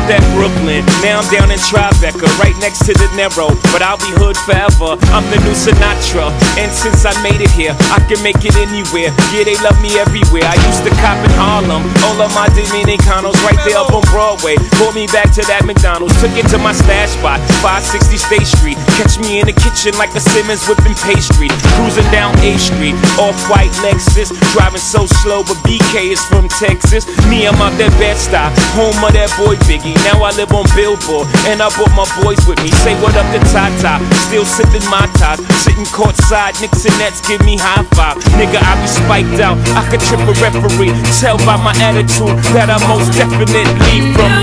out that Brooklyn, now I'm down in Tribeca, right next to the Narrow, but I'll be hood forever. I'm the new Sinatra, and since I made it here, I can make it anywhere. Yeah, they love me everywhere. I used to cop in Harlem, all of my Dominicanos right there up on Broadway. Pulled me back to that McDonald's, took it to my stash spot, 560 State Street. Catch me in the kitchen like a Simmons whipping pastry. Cruising down A Street, off-white Lexus, driving so slow, but BK is from Texas. Me, I'm out that Bed-Stuy, home of that boy Biggie. Now I live on Billboard, and I brought my boys with me. Say what up to Tata, still sipping my ties, sitting courtside, Knicks and Nets give me high five. Nigga, I be spiked out, I could trip a referee. Tell by my attitude that I most definitely from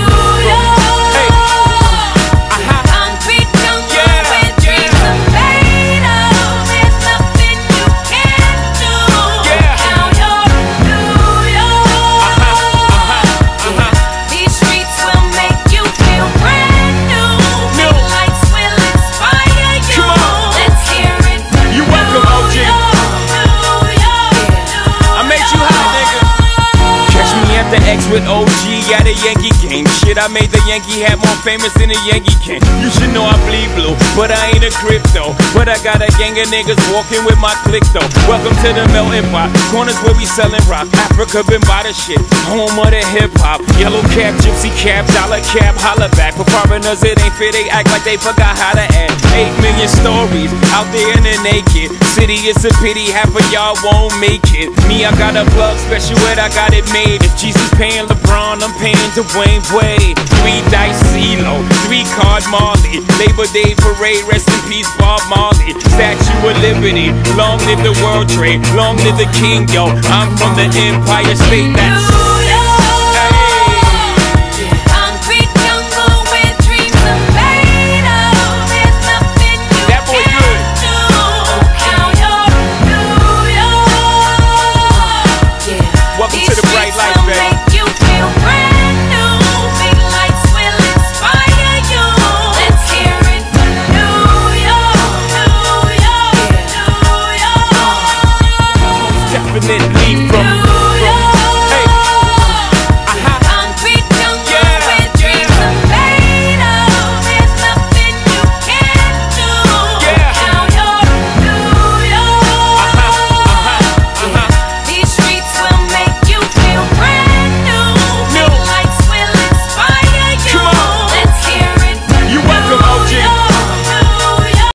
with OG at a Yankee game. Shit, I made the Yankee hat more famous than a Yankee can. You should know I bleed blue, but I ain't a crypto. But I got a gang of niggas walking with my click though. Welcome to the melting pot, corners where we selling rock. Africa been by the shit, home of the hip hop. Yellow cap, gypsy cap, dollar cap, holla back. For foreigners it ain't fair, they act like they forgot how to act. 8 million stories out there in the naked city. It's a pity half of y'all won't make it. Me, I got a plug special ed, I got it made. If Jesus paying LeBron, I'm paying Dwayne Wade. 3 dice CeeLo, 3 card Marley. Labor Day parade, rest in peace Bob Marley. Statue of Liberty, long live the World Trade, long live the King, yo. I'm from the Empire State, that's